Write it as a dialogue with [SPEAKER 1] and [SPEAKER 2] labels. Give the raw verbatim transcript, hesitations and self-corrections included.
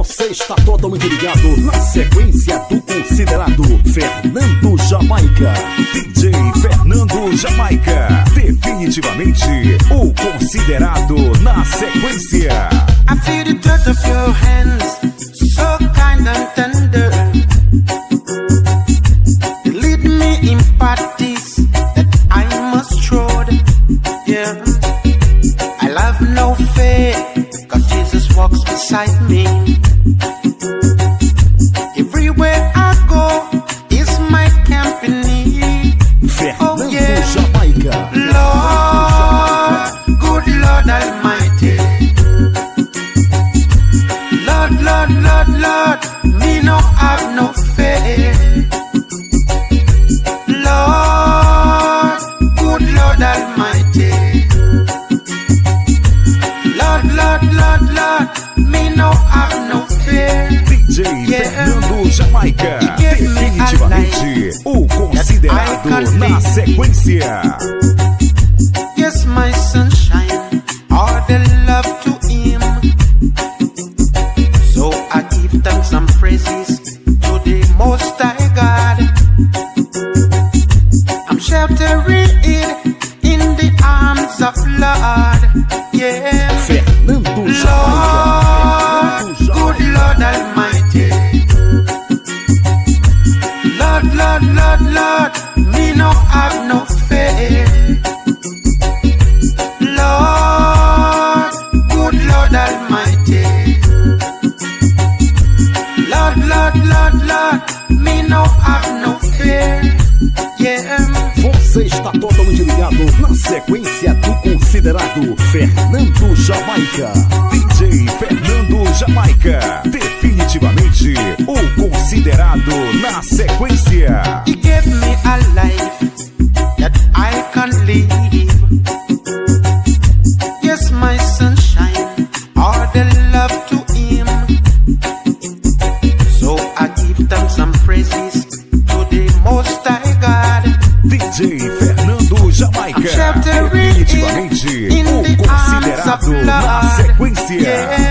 [SPEAKER 1] Você está totalmente ligado na sequência do considerado Fernando Jamaica. D J Fernando Jamaica, definitivamente o considerado na sequência.
[SPEAKER 2] I feel the touch of your hands, so kind and tender. You lead me in parties that I must trod. Yeah, I love no fear, cause Jesus walks beside me. Everywhere I go is my company.
[SPEAKER 1] Fernando
[SPEAKER 2] Oh yeah,
[SPEAKER 1] Jamaica.
[SPEAKER 2] Lord, good Lord Almighty. Lord, Lord, Lord, Lord, me no have no fear. Lord, good Lord Almighty. Lord, Lord, Lord, Lord, me no have no fear.
[SPEAKER 1] D J Fernando Jamaica, definitivamente o considerado na sequência.
[SPEAKER 2] Yes, my sunshine, all the love to him. So I give thanks and praises to the Most High God. I'm sheltering in the arms of Lord. Yeah,
[SPEAKER 1] Fernando Jamaica.
[SPEAKER 2] Lord, good Lord Almighty. Lord, Lord, Lord, Lord, me no have no fear. Lord, good Lord Almighty. Lord, Lord, Lord, Lord, me no have no fear. Yeah.
[SPEAKER 1] Você está totalmente ligado na sequência do considerado Fernando Jamaica. D J Fernando Jamaica, definitivamente o considerado na sequência.
[SPEAKER 2] He gave me a life that I can live. Yes, my sunshine, all the love to him. So I give thanks and praises to the Most High God.
[SPEAKER 1] D J Fernando Jamaica, definitivamente o considerado na sequência.
[SPEAKER 2] Yeah.